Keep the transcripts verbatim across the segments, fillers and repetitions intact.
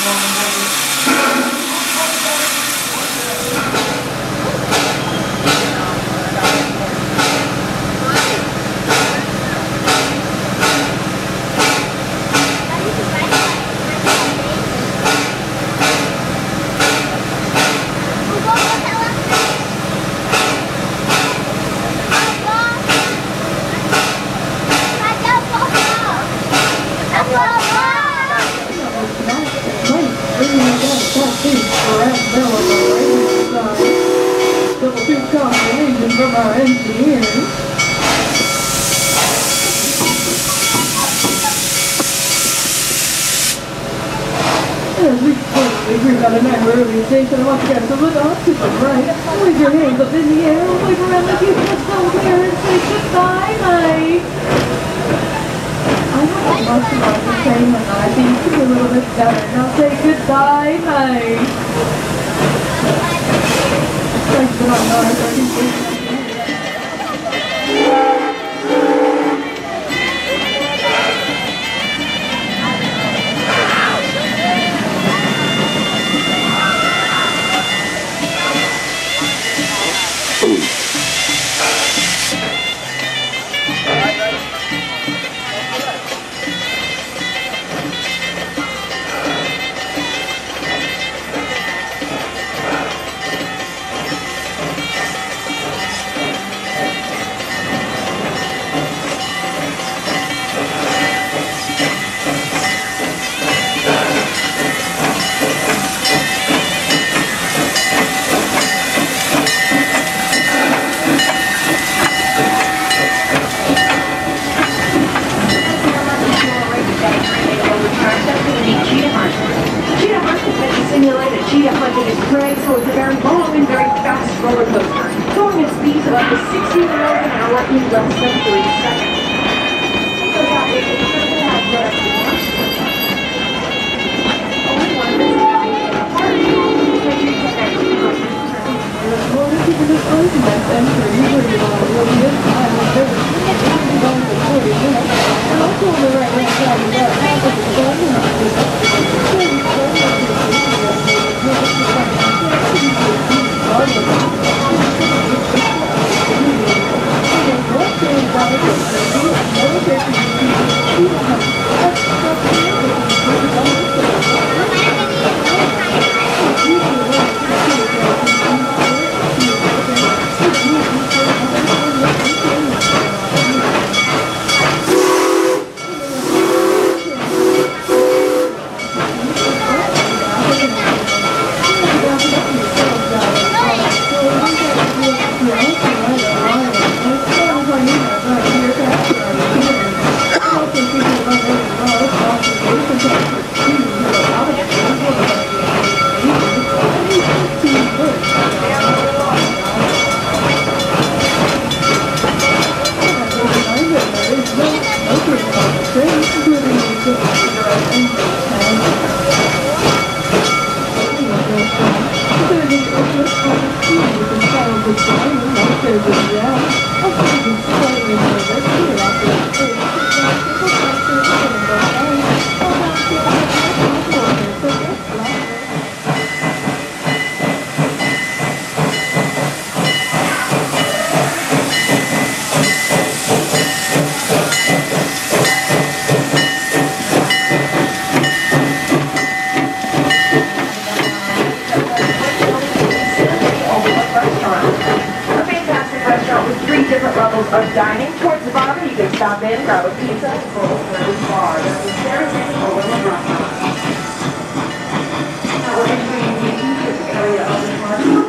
From our engineers. As we totally agree about an hour early station, I want you guys to look off to the right. Wave your hands up in the air, wave around like you just don't care, and say goodbye, night. I have a bunch of us the same, and I think it's a little bit better. Now say goodbye, night. Thanks for not knowing, I think roller coaster, going at speeds of up to sixty miles an hour in less than three seconds. It goes out with incredible athletics. Only one that's divided apart. Make sure you get that too. There's more than people just going to that center. Usually you're on a really good time. There's a few going for forty minutes. And also on the right hand side of that, half of the sun of dining. Towards the bottom, you can stop in, grab a pizza, and roll through the bar. There's a Serengeti or Women's Restaurant. Now we're entering the area of the park.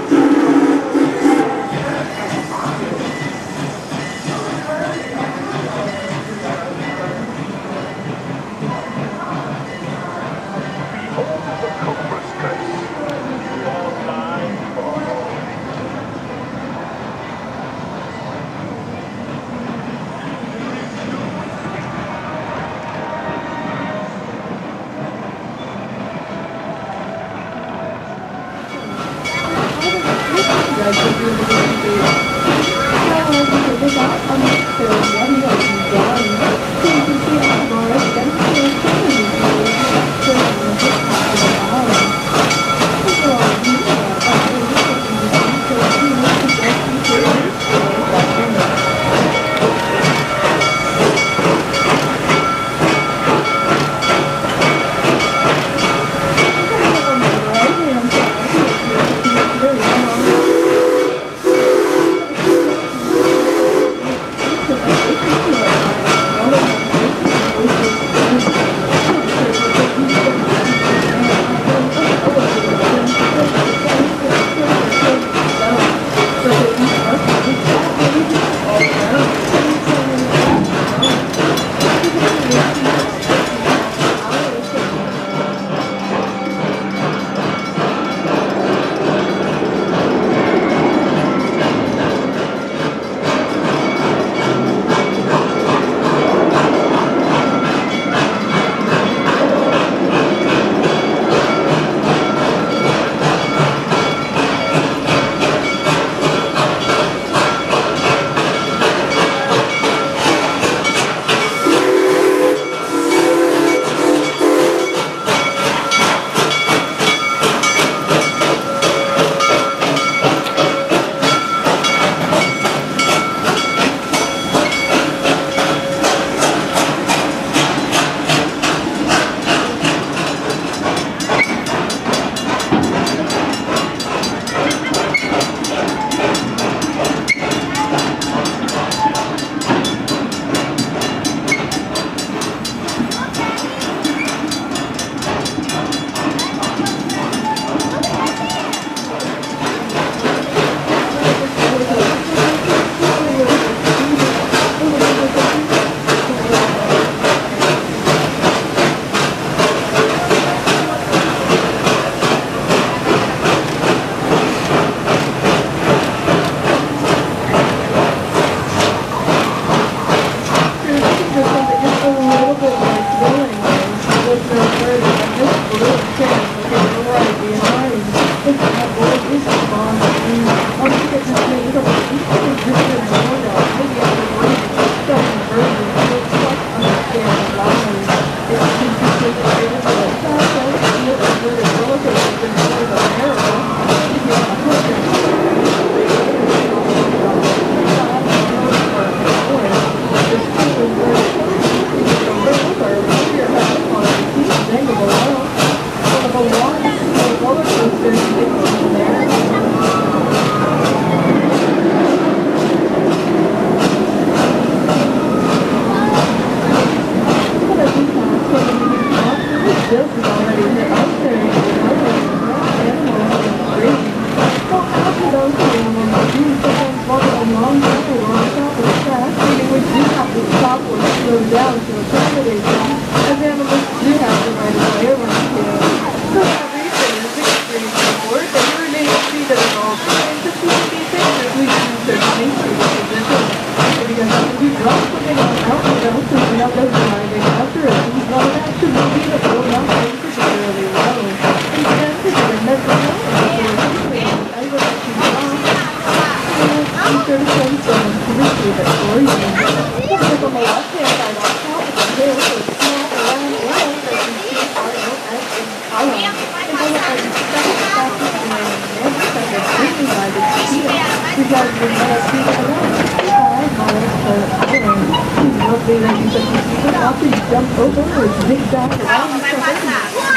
is already out there. Animals are breathing. Well, after those animals, we do sometimes walk a long way or on top of the track, meaning we do have to stop or slow down to accommodate them, as animals do have the right of way around here. So that reason is extremely important that we remain treated at all times to see the things that we do to nature position. Because if we drop something on out, we don't think we have those driving after it. We want an action movie that will not go particularly well. Instead, it's a mental health I would let you drop. Be sure to send someone to retrieve it for you. Look on the left-hand side on top of the hill, so it's small, round arrow that you see are known as in color. And then as you step the fastest and then never step it quickly by the speed. Because we let us see the around five miles per hour. Lovely that you said you see it after you jump over or zigzag around the surface.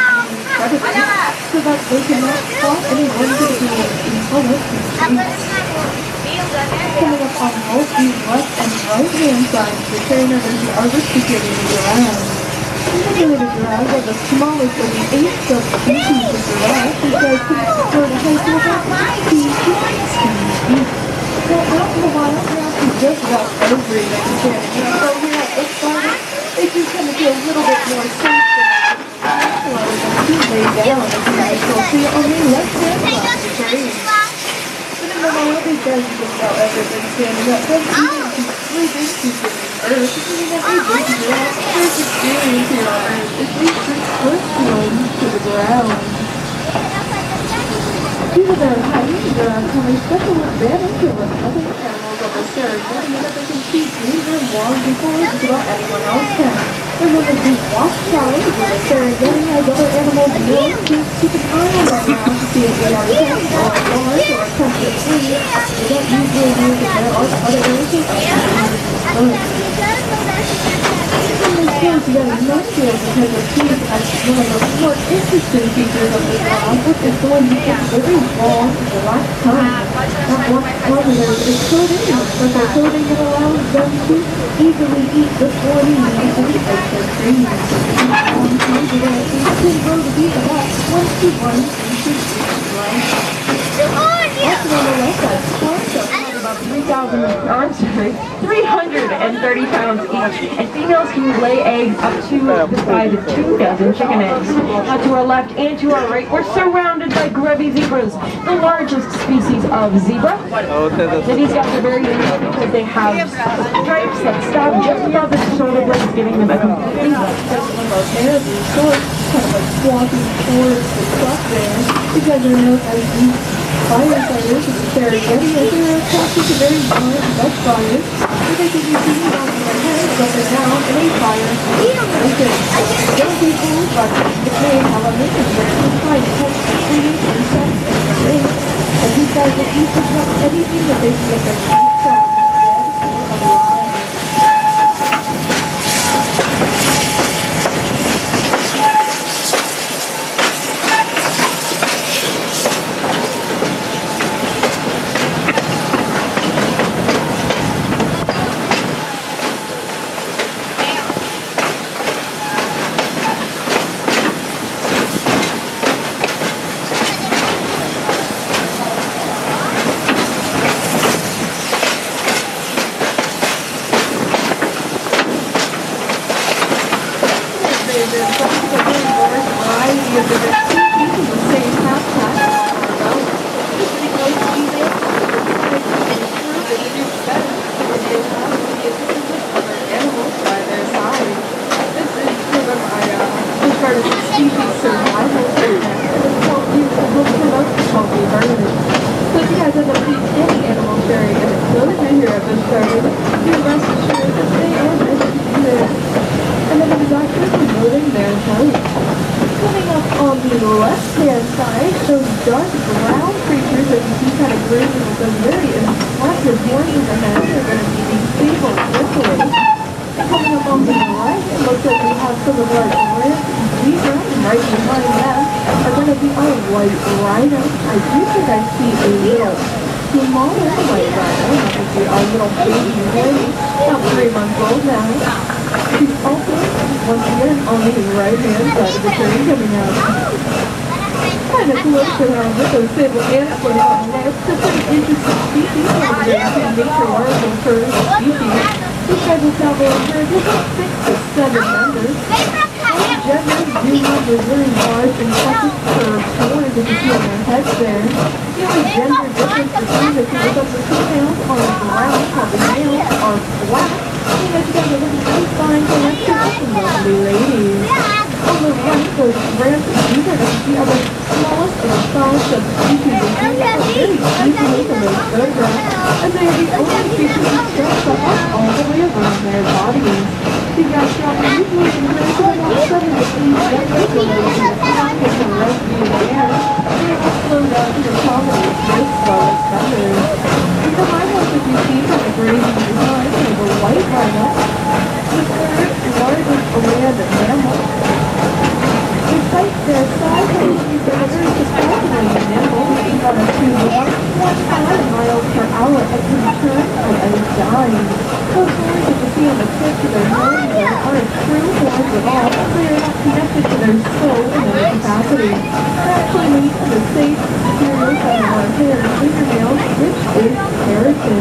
So that they cannot spot anyone to be in color. Coming up on both the left and right hand sides, the trainer and the artist beginning to around. Usually the giraffe are the smallest of the eight subspecies of giraffe, which I could sort of take to about fifteen to sixteen feet. So out in the wild, giraffe is just about every vegetarian. So here at this garden, they do tend to be a little bit more safe than lay down, as you guys will see on the left-hand side of the tree. But in the wild, these guys are just about everything standing up. They're eating to sleeping to the earth, meaning that they do have first experience here on earth. It's these six foot to the ground. Due to their height, there are some special advantage over other animals of the Serengeti that they can see through them long before just about anyone else can. And when they do watch towers where the Serengeti has other animals known to keep an eye on them around to see if they are attacked or large or attempt to flee, they don't usually use it there are other areas of the Yes, you got a nice deal because of teeth as one of the more interesting features of this dog, which is the one you get very long for the last time. That one positive is coating, but the coating that allows them to easily eat before they need to eat extra cream. On time to that, they can grow to be about twenty-one inches long. Also on the left side, squirrels are about three thousand, I'm sorry, three hundred thirty pounds each, and females can lay eggs up to the size of two dozen chicken eggs. Now to our left and to our right, we're surrounded by grubby zebras, the largest species of zebra. Now these guys are very unique because they have stripes that stop just above the shoulder blades, giving them a completely kind of like swampy forest and stuff there. These guys are known as the firefighters of the Serengeti, as they are attracted to very large brush fires, where they can be seen on their heads up and down in a fire. Young people, but the pain, however, is rare to find pets, trees, insects, and rings. And these guys will eat just about anything that they can get their teeth from. Our little baby boy, about three months old now. She's also once again on the right-hand side of the train coming out. Kind of close around with those sable ants on the left. It's a pretty interesting species over there. It's a matriarchal herd species. These guys will travel in herds of about six to seven members. All genders do have the very large and impressive curved horns that you see on their heads there. The only gender difference between the two is that the females are brown while the males are black. You guys got a really pretty fine collection of some lovely ladies. On the right, those rampant zebra that you see are the smallest and smallest of species of zebra that are very easily from those photographs, and they are the only species that stretch up all the way around their bodies. These guys travel usually in herds of about seven to eight genders, so they can attack and the rest of the air. They will slow down to the prominent as well as feathers. And the rhinos that you see from the grazing design are the white rhino, the third largest land mammal. Despite their size, they can be very surprisingly nimble, moving on a two to one point five miles per hour at the turn of a dime. Those horns that you see on the tip of their nose aren't true horns at all, as they are not connected to their soul in any capacity. They're actually made from the safe, superior side of our hair and fingernails, which is keratin.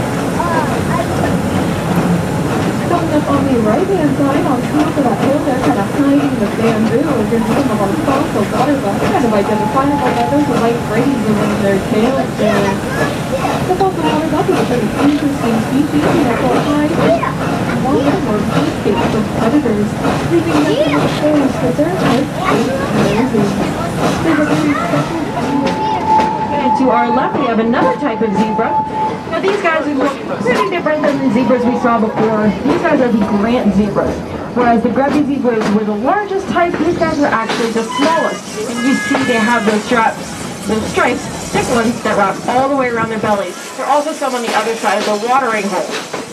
Coming up on the right-hand side, on top of that hill, they're kind of hiding the bamboo against some of our fossil water bugs, kind of identifiable by those light rays around their tails there. The fossil water bug is a pretty interesting species, and it will hide water or escape from predators, leaving them exposed to their heads and noses. They have a very special And to our left, we have another type of zebra. Now these guys look pretty different than the zebras we saw before. These guys are the Grant zebras, whereas the grubby zebras were the largest type. These guys are actually the smallest. And you see they have those straps, those stripes, thick ones that wrap all the way around their bellies. There are also some on the other side of the watering hole.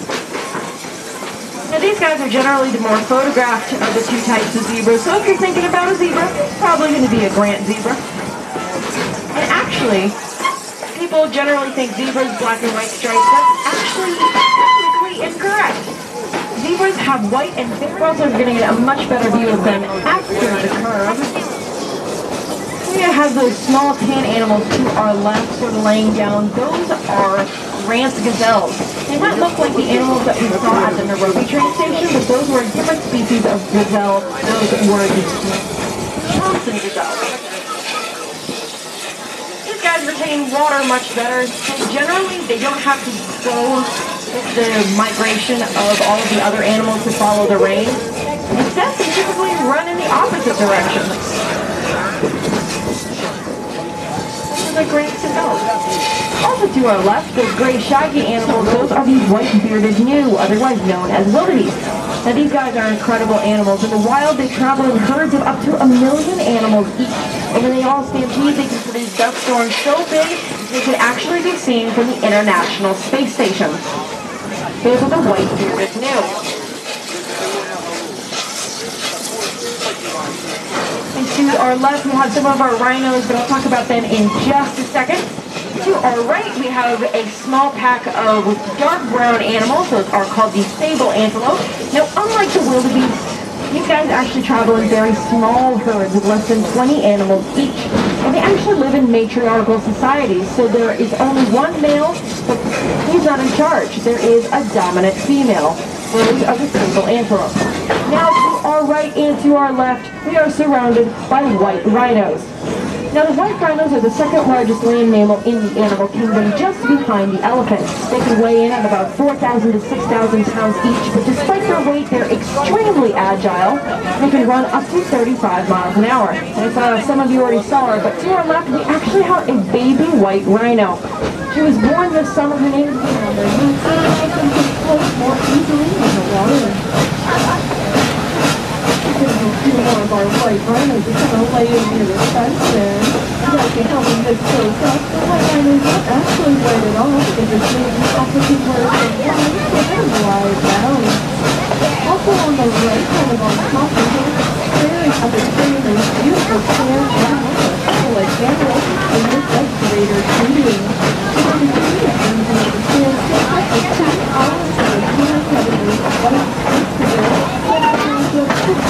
Now these guys are generally the more photographed of the two types of zebras. So if you're thinking about a zebra, it's probably going to be a Grant zebra. And actually, people generally think zebras, black and white stripes. That's actually technically incorrect. Zebras have white and thick. We're also going to get a much better view of them after the curve. We have those small tan animals to our left, sort of laying down. Those are Grant gazelles. They might look like the animals that we saw at the Nairobi train station, but those were a different species of gazelle. Those were the Thompson gazelles. Guys retain water much better. Generally, they don't have to go with the migration of all of the other animals to follow the rain. Instead, they typically run in the opposite direction. This is a great to know. Also to our left, those gray shaggy animals, those are the white-bearded gnu, otherwise known as wildebeest. Now these guys are incredible animals. In the wild, they travel in herds of up to a million animals each. And when they all stampede, they can produce dust storms so big they can actually be seen from the International Space Station. Those are the white-bearded gnu. And to our left, we have some of our rhinos, but I'll talk about them in just a second. To our right, we have a small pack of dark brown animals. Those are called the sable antelope. Now, unlike the wildebeest, these guys actually travel in very small herds of less than twenty animals each. And they actually live in matriarchal societies. So there is only one male, but he's not in charge. There is a dominant female. Those are the sable antelope. Now, to our right and to our left, we are surrounded by white rhinos. Now, the white rhinos are the second largest land mammal in the animal kingdom, just behind the elephant. They can weigh in at about four thousand to six thousand pounds each, but despite their weight, they're extremely agile. They can run up to thirty-five miles an hour. And uh, some of you already saw her, but to our left, we actually have a baby white rhino. She was born this summer. Her name is Amanda. You can float more easily in the water. Two more of our white rhinos are kind of laying near the fence there. You guys can help them get close up. The white rhinos aren't actually white at all because it's made the opposite word from white, so they're wide down. Also on the right, kind of on top of it, staring at the tree, there's beautiful tan animals that feel like animals in this excavator shooting. You can see it in the sand sticks up the two arms of the tan heavily white face together.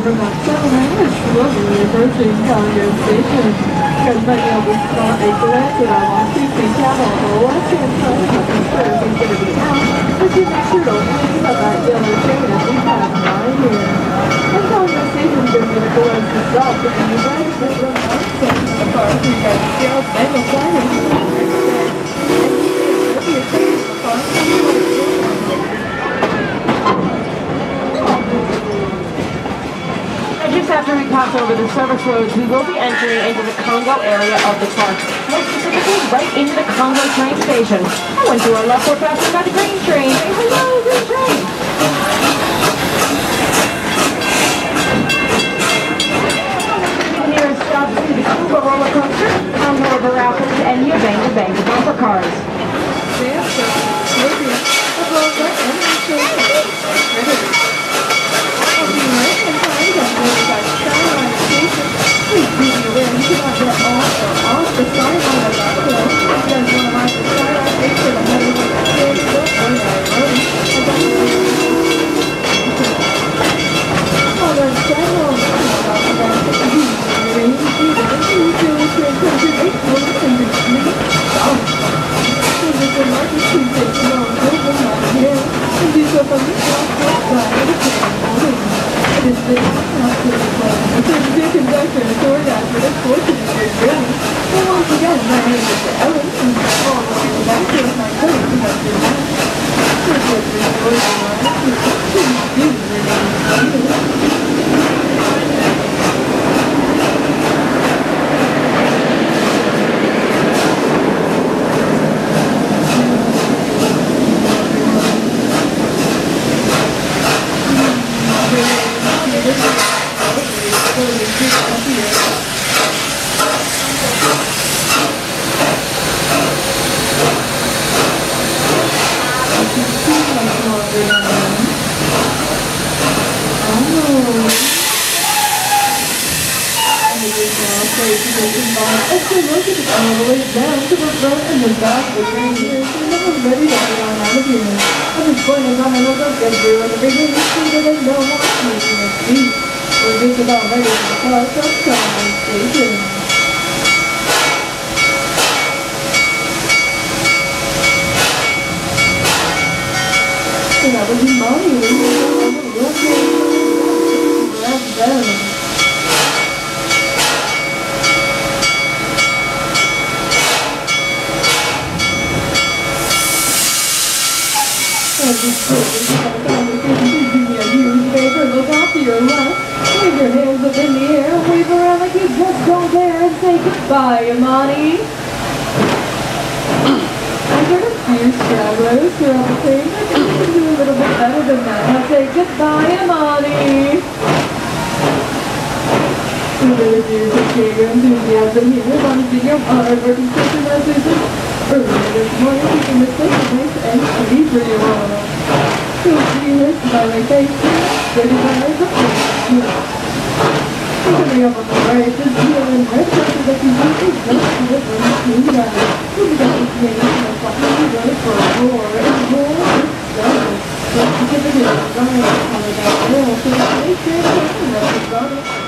from that settlement, which lovely approaching Congo Station. Because many of us saw a glance at our long two-seat travel on the left-hand side of the curve is going to be out, but you make sure to wave about that yellow train as we pass by here. And Congo Station is going to be the close to stop, but you guys get the north section of the car, so you guys scale and the flyers. And you can see the car. Just after we pass over the service roads, we will be entering into the Congo area of the park, more specifically right into the Congo train station. I went to our left, we're passing by the green train. Say hello, green train! Here is stops to the Congo roller coaster, Congo river rapids, and the Ubanga Banga bumper cars. Please be aware you cannot get off or off the sideline of that hill. If you guys want to ride the sideline, make sure to head over to the stage. Don't worry about it. Oh, there's several about the back of the heat. Rain, fever, and you feel the train comes in eight minutes and it's really soft. So there's a market to take long over my hill and do so from the southwest side of the train. It is the not to the club. The conductor and tour guide for this fortune is your journey. And once again, my name is Ellen, and all the way back to my cousin conductor now. This was the story of my life. You remain Actually, look at it all the way down to the front and the back of the train here, so no one's ready to get on out of here. I'm just going to come and look up and do it every day to see that they don't want me to make feet. We're just about ready to cross up Congo Station. So that would be money. We're going to look at it. Grab them. Look off to your left, wave your hands up in the air, wave around like you just don't care, and say goodbye, Amani. I heard a few stragglers throughout the train, I think you can do a little bit better than that. Now say goodbye, Amani. We really do appreciate your enthusiasm here. We want to see your hard-working sister messages. Earlier this morning, you can mistake a nice and pretty for your own. So see her smiling face, pretty eyes up there. Coming up on the right, this deal in red person that you want is just to live on the team guy. Who's got this name and fucking you ready for a roar and roar is done. But to give it a design on the back rail, so that they can't take the rest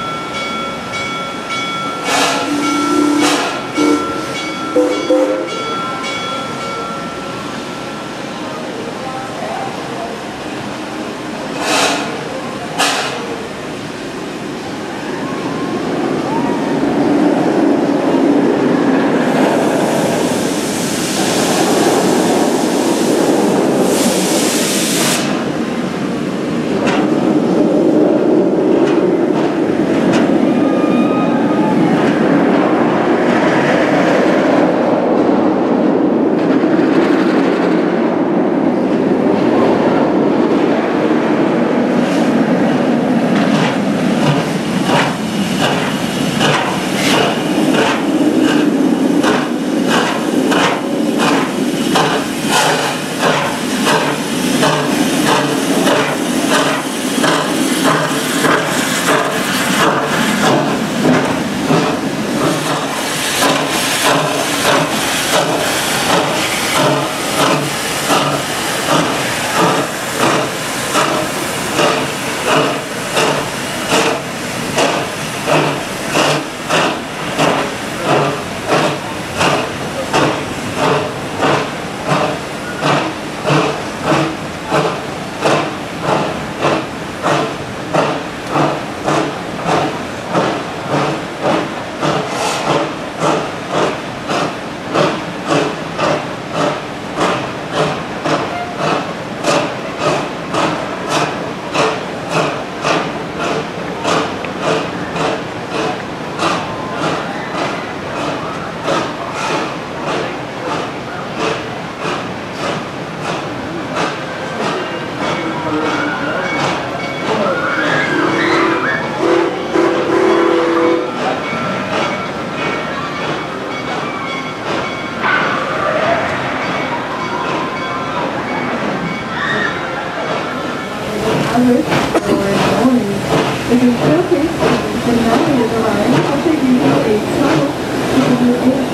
others or in the morning. If you're still tasting and now is arrived, I'll take you to a tunnel. You can do it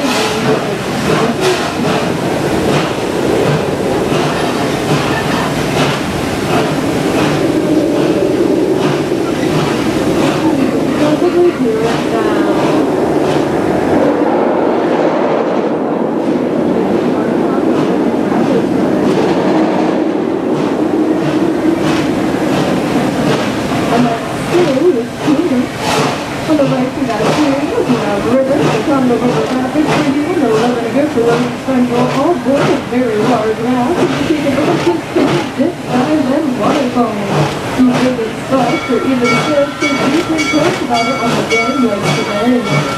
probably hear it now. On the right, you got a series of river, the Congo River Rapids, where you will know eleven good for running sponge all board of very large rafts, and you take an innocent fish, dip, dive, and waterfalls. You visit spots or even the kids can deep and talk about it on the damn legs today.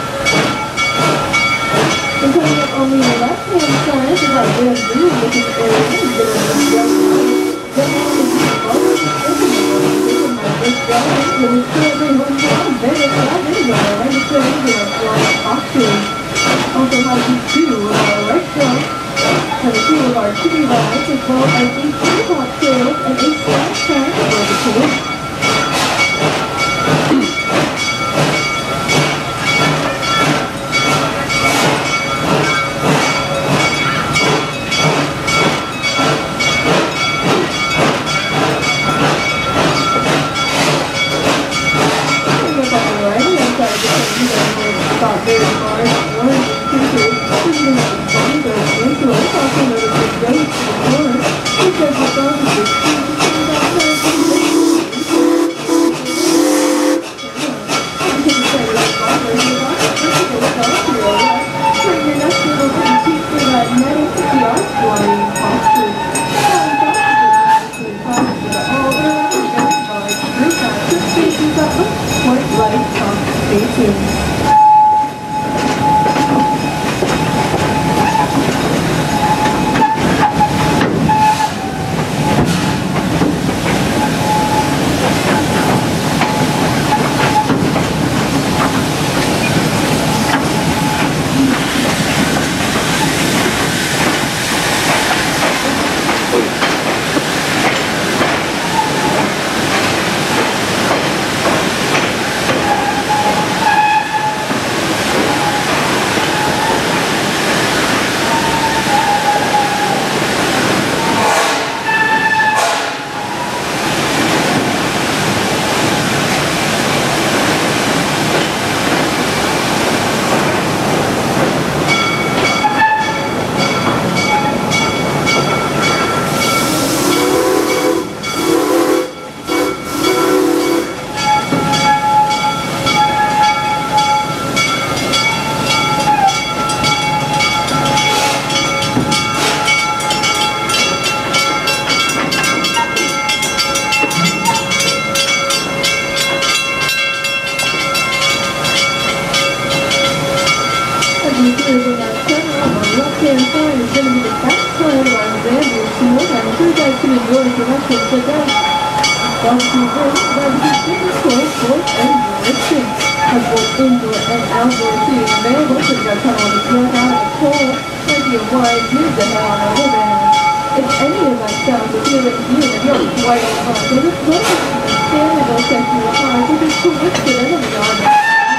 And coming up on the left-hand side is our bamboo looking area, and there is a young then all the people always thinking about my Busch Gardens, and it's still everyone down there, not anywhere, right? It's still anywhere for our boxes. Also have these two of our restaurants, and a few of our chicken rides, as well as a few cocktails and a snack pack for the kids. Very large, orange, creatures, even if it's funny, but it's into it. It's also noticed the goats in the corner, because the dog is just thinking about her and thinking I'm going to say that Barbara, you're not going to go south to your left. Turn your next little petite for that netting to the arch flying posture. Flying posture is actually posture all around the very large group active spaces that look quite like top spaces. Barbecue ribs, barbecue chicken, soy, pork, and more chicken. Has both indoor and outdoor seating available, so you got time on the grill out of the cold. Might be a wide view to hell on a living. If any of that sounds appealing to you and you're quite uncomfortable, it's lovely to see standable sexual cars with a twisted and a garment.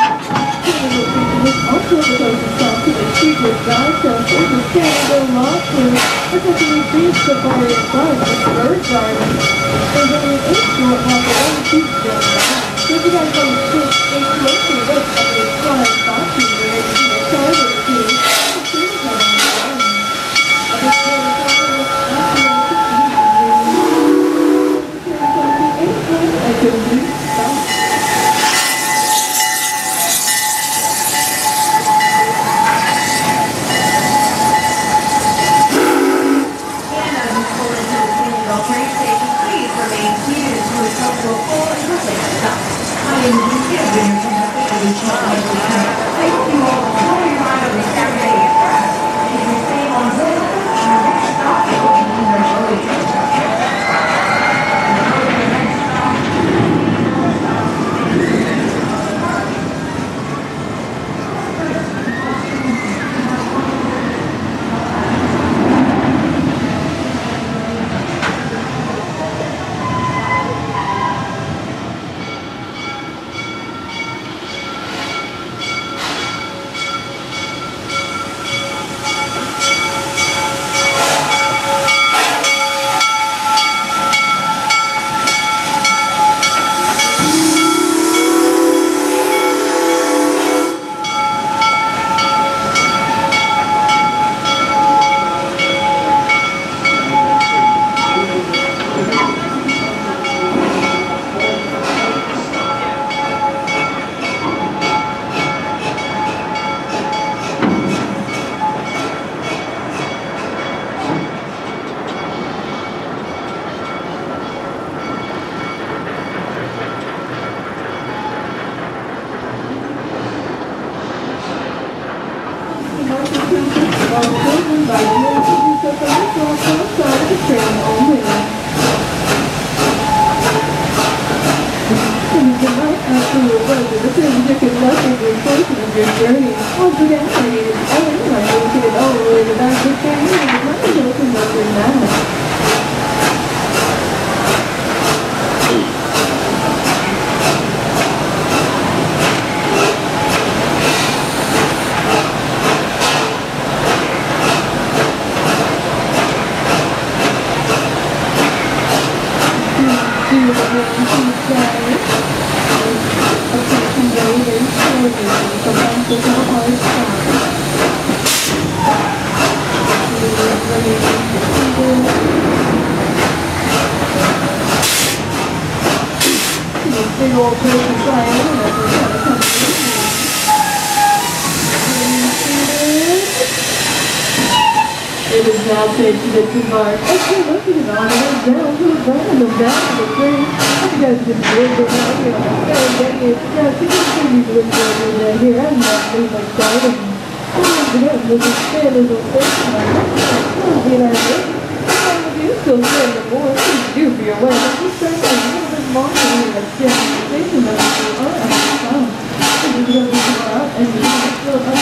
Standing location is also proposed itself to the secret dive shelter, the standing lobster, essentially beach safari and fun with bird garden. There's only an eight-short walk around the beach down there. So if you guys want to sit in close to the look of the flying boxing where you see a charter or two, it's pretty good on the garden. I just want to talk about the I couldn't do that. I am the all the children by the way to do stuff on the floor outside of the train all winter. And tonight, after your weather, the things you can love in your portion of your journey. Once again, my name is Ellen, and I'm going to get all the way to back to train, and my children love your now. Big old person flying It is now safe to disembark. Okay, look at it on and down to the ground and down to the train. You guys just live it out here on the Serengeti. Yeah, see, you can be living over here. I'm not being like that. And again, with this fan is a station. I'm being out here. Some of you still spend the more things you do for your wedding. You spend like a little bit longer than like station station that you are at the time. So you're going to go out and you're going to still up.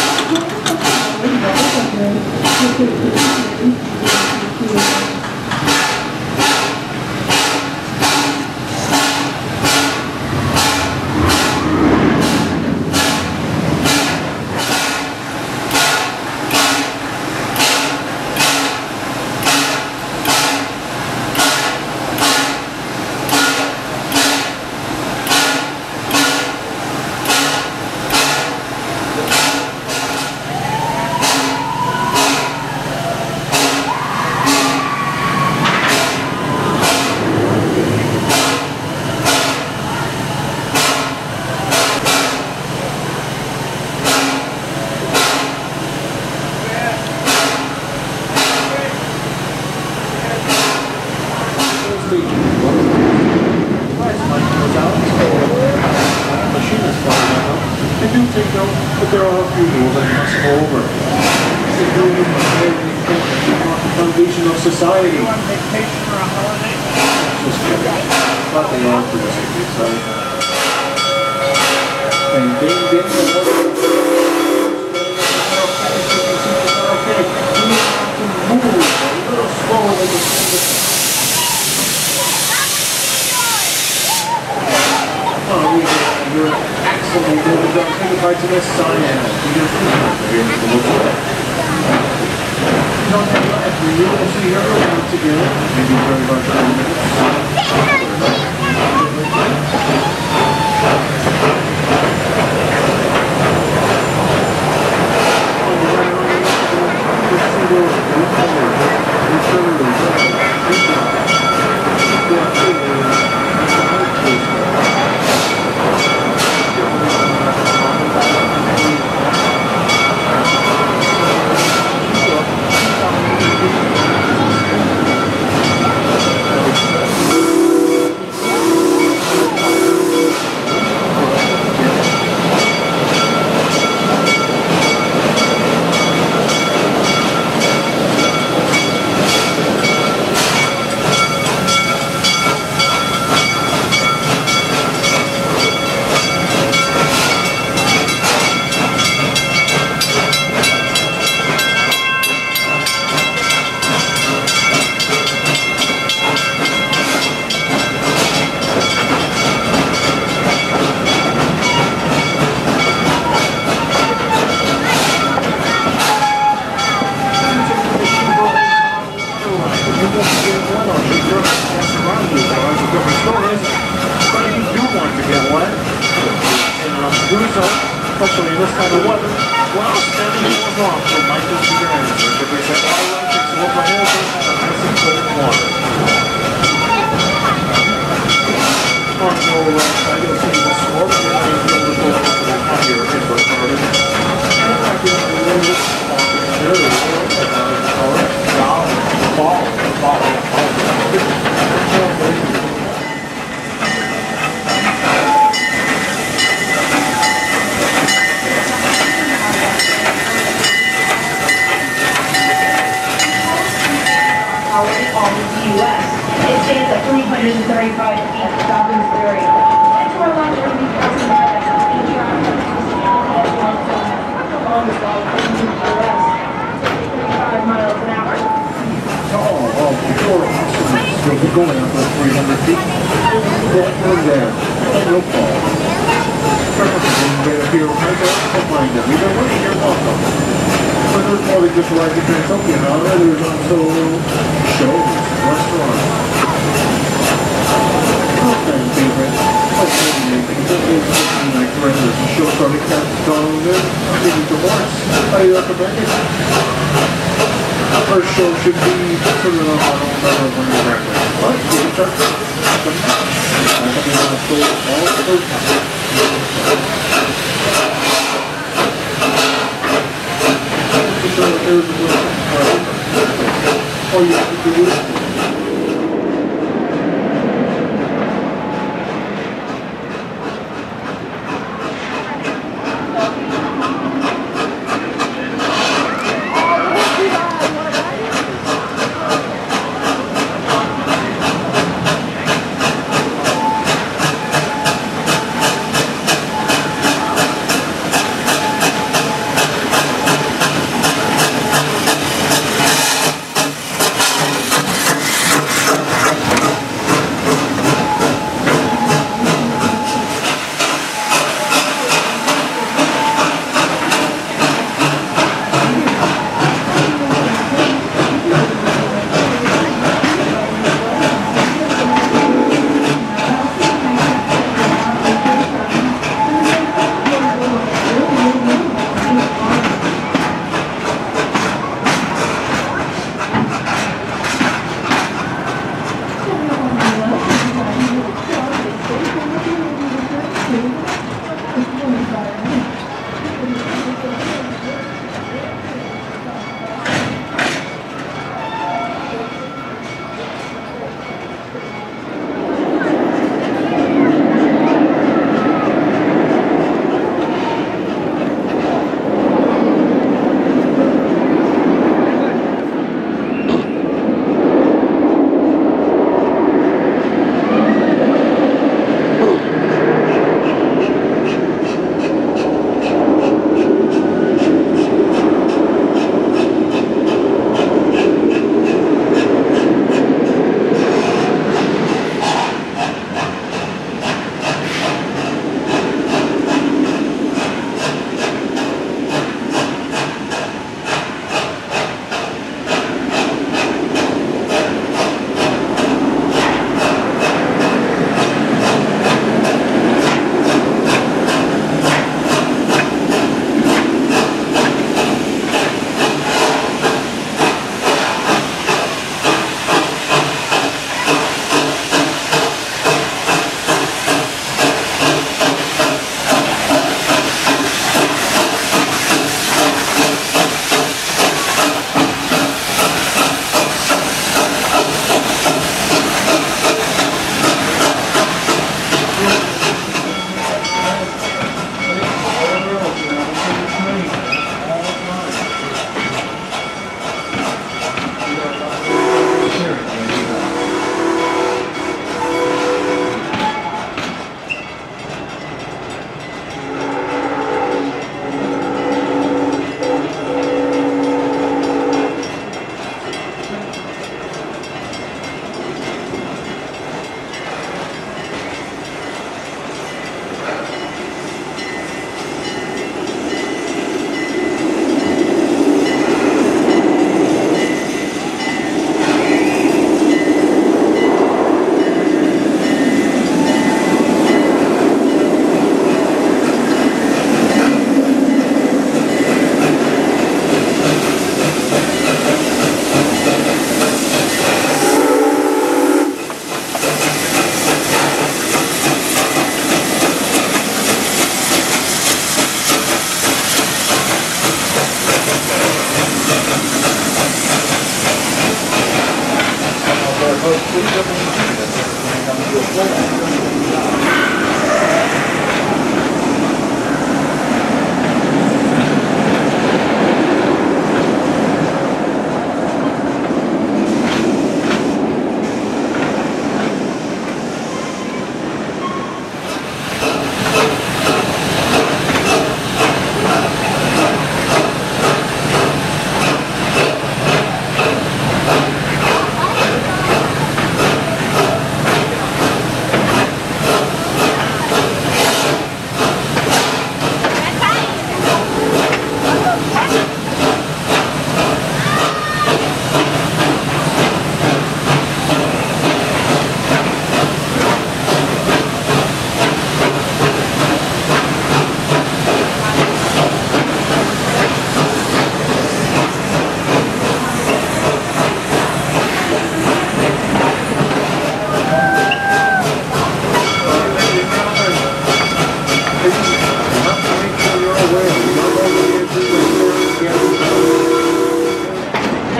I do take note, but there are a few rules I must go over. The foundation of society. You want vacation or a holiday? Just kidding. But they are for the society. And ding ding the okay. You need to move a little slower than the Oh, you're excellent. You're take a bite to this cyan. You don't have to if you will see her around together. Maybe very about ten minutes. Especially in this kind of weather. Well, standing was wrong, so it might just be your answer. If they said, all right, takes a look my hands in, ice and cold water. On your right side, you'll see the slope, and then you'll be able to go up to the higher input garden. And I get a little bit longer there, a little bit of ball, ball, ball, ball. hundred thirty-five feet southeast area. And to our left, we're going to be passing by that complete track along the wall, to the west, thirty-five miles an hour. Oh, oh, sure. So we're going up about three hundred feet. Well, we're there. No fall. Right up here, right there, don't mind them. Either way, you're welcome. But there's more than just like the Kentucky now. There's also shows, restaurants. All kinds of favorite. Like anything. There's something like renders and show starting cats down there. I'll give you the marks. Highly recommend it. The first show should be sort of on our own level when you're back there. But you can check it. I think we're going to show all the time. So there's a little, uh, all you have to do is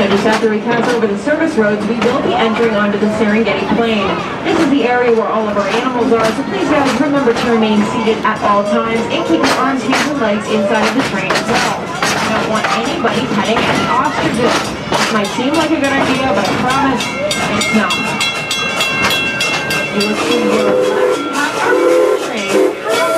So just after we pass over the service roads, we will be entering onto the Serengeti Plain. This is the area where all of our animals are, so please guys remember to remain seated at all times and keep your arms, hands, and legs inside of the train as well. I don't want anybody petting any ostriches. This might seem like a good idea, but I promise it's not. You will see your left half of the train.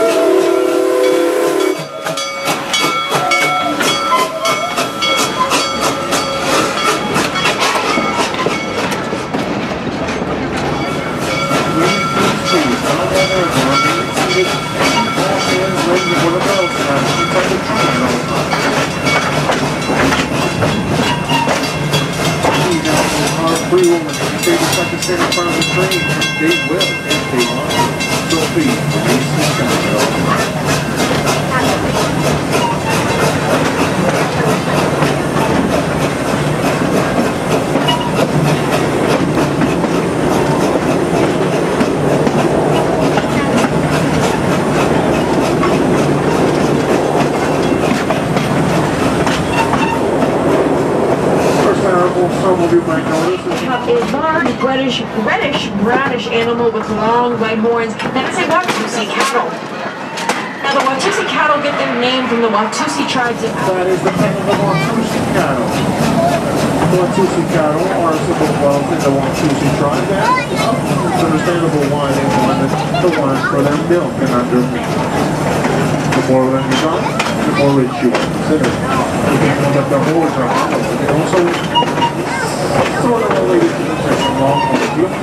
Free woman, if they decide to stand in front of the train, they will if they want. So please, release this capital. We have a large, reddish, reddish, brownish animal with long white horns. That is a Watusi cattle. Now the Watusi cattle get their name from the Watusi tribes of That is the name of the Watusi cattle. The Watusi cattle are simple wealth in the Watusi tribe, and it's understandable why they wanted the ones for their milk and not their meat. The more of them you got, the more rich you are considered. You can't know that the horns are hollow, but they also sort of related to the section long point of view.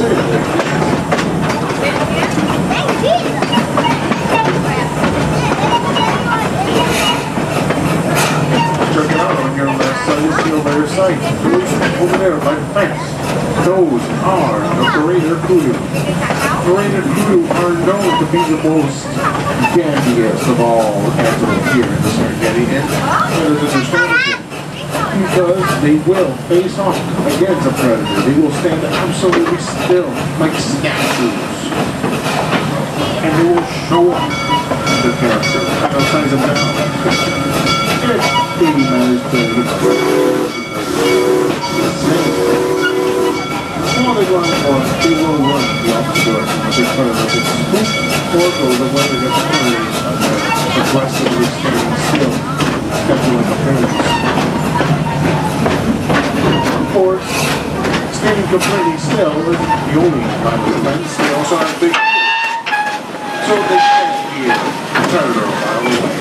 Check it out on your left side, you see over your side. Over there by the fence. Those are the paraded kudu. Paraded kudu are known to be the most dandiest of all antelope here in the Serengeti, and that is understandable. Because they will face off against a predator. They will stand absolutely still, like statues. And they will show up the character outside of them. It really matters to the while they run for us, they will run the opposite direction. If they try to make it spook or go the way they get the predator, aggressively standing still, catching like a predator. Of course, standing completely still isn't the only kind of defense. They also have big ears, so they can't hear the predator a mile away.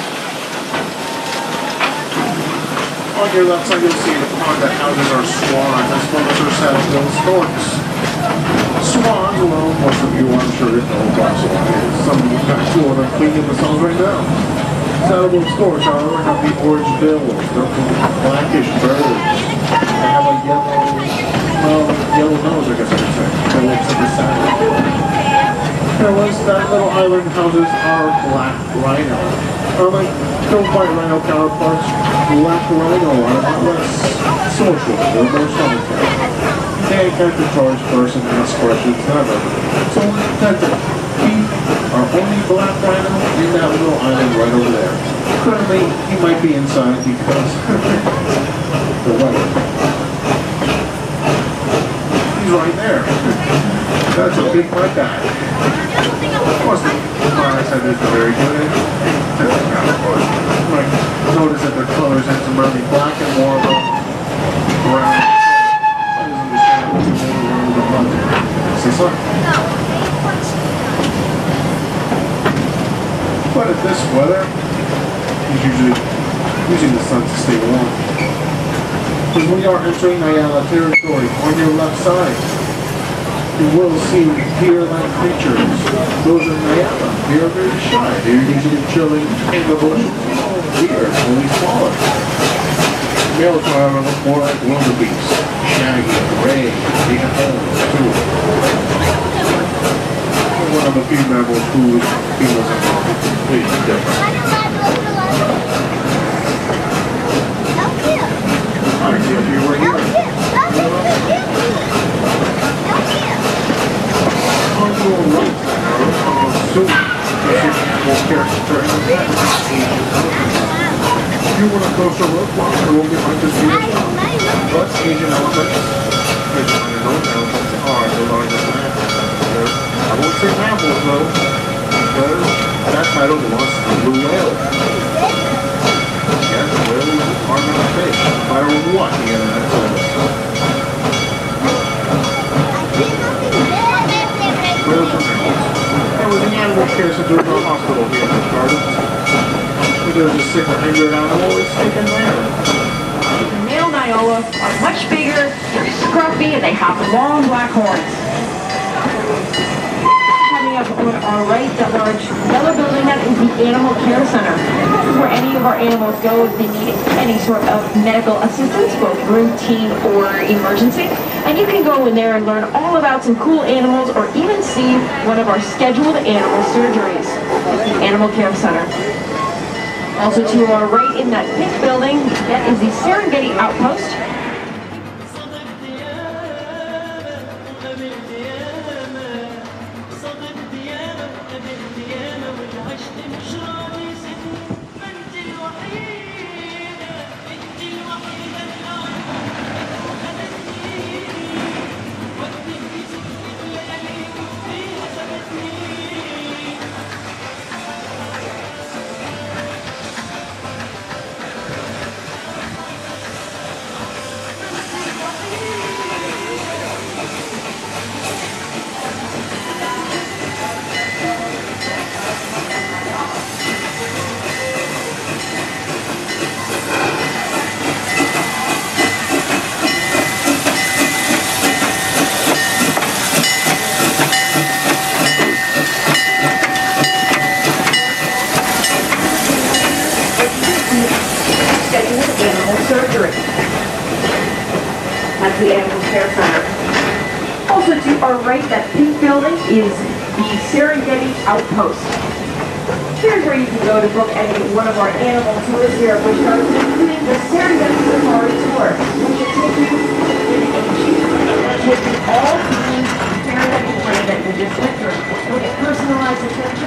On your left side, you'll see the pond that houses our swans, as well as our saddle-billed storks. Swans, well, most of you, I'm sure, know what swan is. Some of you actually want to clean themselves right now. Saddle-billed storks, however, have the orange bills. They're blackish birds. They have a yellow, well, yellow nose, I guess I could say. That looks like a saddle. Anyways, that little island houses our black rhino. Unlike the white rhino counterparts, black rhino are a lot less social. They're more solitary. They can't control each person and ask questions, never. So we tend to keep our only black rhino in that little island right over there. Currently, he might be inside because the weather. He's right there. That's a big black guy. Of course, my eyesight isn't very good. You might notice that their colors have some really black and more of a brown. I just understand what you want around the front. See, son? But at this weather, he's usually using the sun to stay warm. Because we are entering Nyala territory on your left side. You will see deer-like creatures. Those are Nyala. They are very shy. They are usually chilling in the bushes. Deer are only smaller. Males, however, look more like wildebeest. Shaggy, gray, they have holes too. One of the few mammals whose females are completely different. Alright, see if you're right here. On your right, I'm assuming this is more character. If you want a closer look, well, I will get my disease. Asian elephants, Asian elephants are the largest mammals. I won't say mammals though, because that title belongs to the blue whale. Yes, whales are not fish. If I don't want to get that service. Whales are mammals. There was an animal care center in our hospital here in Busch Gardens. If there's a sick or injured animal, it's taken there. The male Niola are much bigger, they're scruffy, and they have long black horns. Coming up on our right, the large yellow building, that is the Animal Care Center. This is where any of our animals go if they need any sort of medical assistance, both routine or emergency. And you can go in there and learn all about some cool animals or even see one of our scheduled animal surgeries at the Animal Care Center. Also to our right in that pink building, that is the Serengeti Outpost. Surgery. That's the Animal Care Center. Also to our right, that pink building is the Serengeti Outpost. Here's where you can go to book any one of our animal tours here at Busch Gardens, including the Serengeti Safari Tour, which will take you in a jeep and take you all to the Serengeti plane that we just went through. You'll get personalized attention.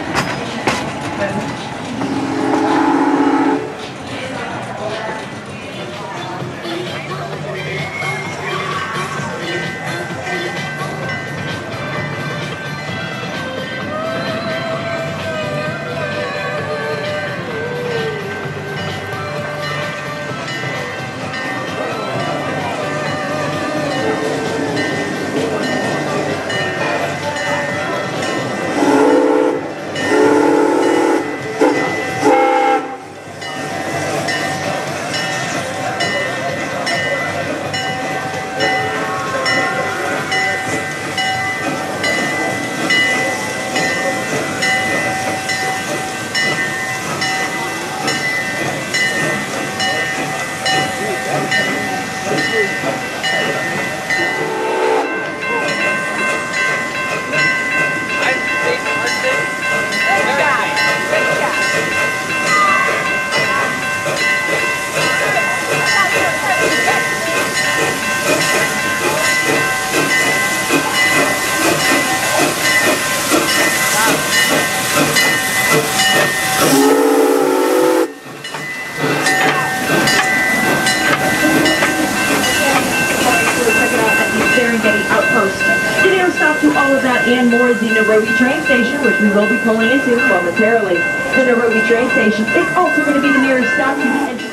And more is the Nairobi train station, which we will be pulling into momentarily. The Nairobi train station is also going to be the nearest stop to the entrance.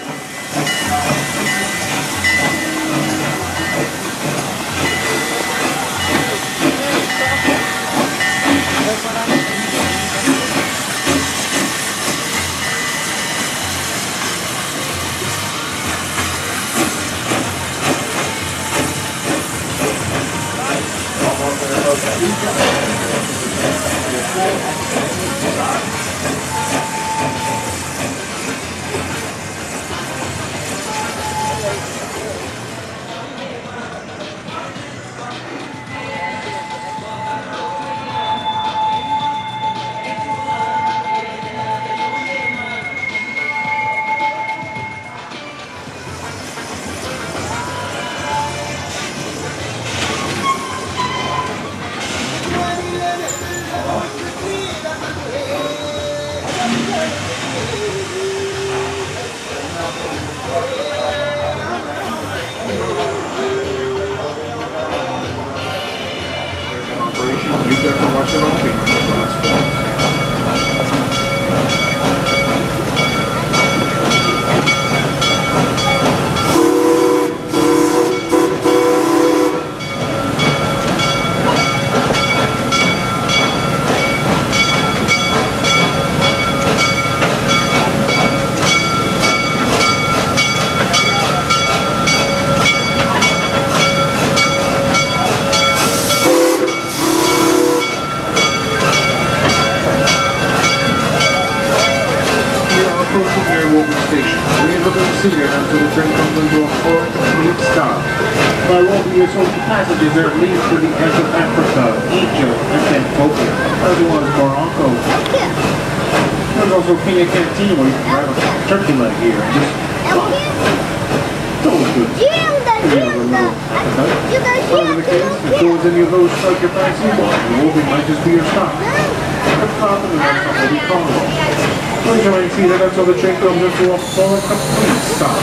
guys for watching on King. Approaching the Airwoven station. We are looking to see there until the train comes into a full complete stop. By what we assume passengers are at least to the edge of Africa, Egypt, and then Ethiopia, as well as Morocco. There's also Kenya Canteen where you can grab a turkey leg here and just fly. It's always good. Yeah, a little appetite. Whatever the case, if towards any of those strike your fancy, well, the movie might just be your stop. Let's stop and the next one will be Congo. Please try and see that until the train comes into a full and complete stop.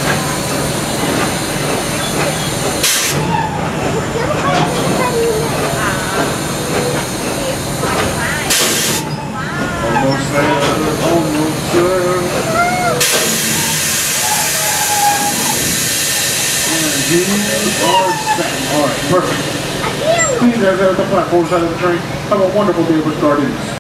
Almost there, almost there. And you are set. Alright, perfect. Please exit at the platform side of the train. Have a wonderful day, Busch Gardens.